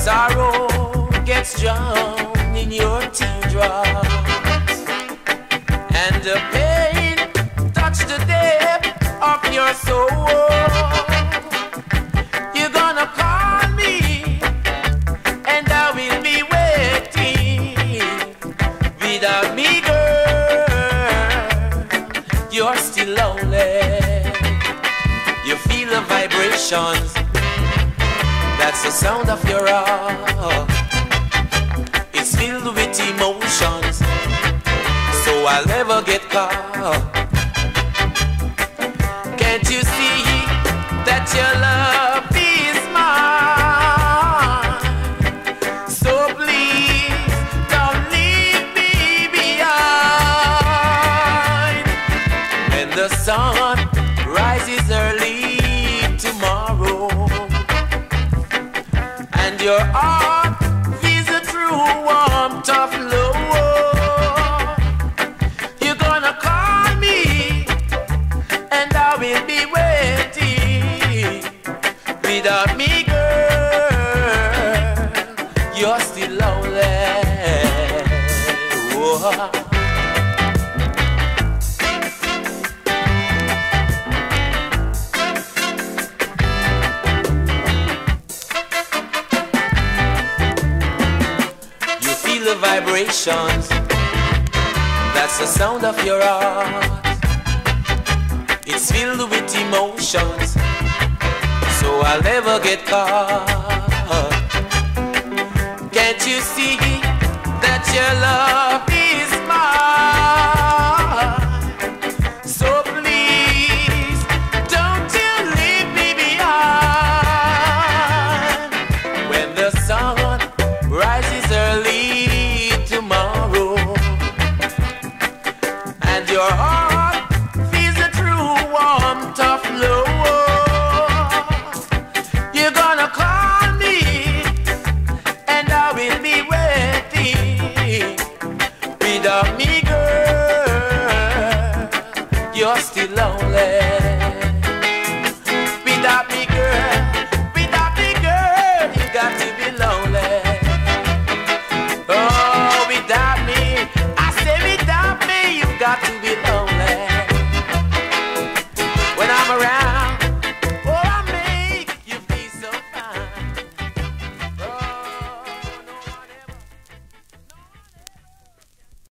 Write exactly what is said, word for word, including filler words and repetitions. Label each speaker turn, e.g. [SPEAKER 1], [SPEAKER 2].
[SPEAKER 1] sorrow gets drowned in your teardrops, and the pain touch the depth of your soul. You're gonna call me, and I will be waiting. Without me, girl, you're still lonely. You feel the vibrations, that's the sound of your heart. It's filled with emotions, so I'll never get caught. Can't you see that your love is mine? So please don't leave me behind. When the sun rises early tomorrow, and your heart feels the true warmth of love, you're gonna call me, and I will be waiting. Without me, girl, you're still lonely. Oh. The vibrations, that's the sound of your heart. It's filled with emotions, so I'll never get caught. Can't you see that your love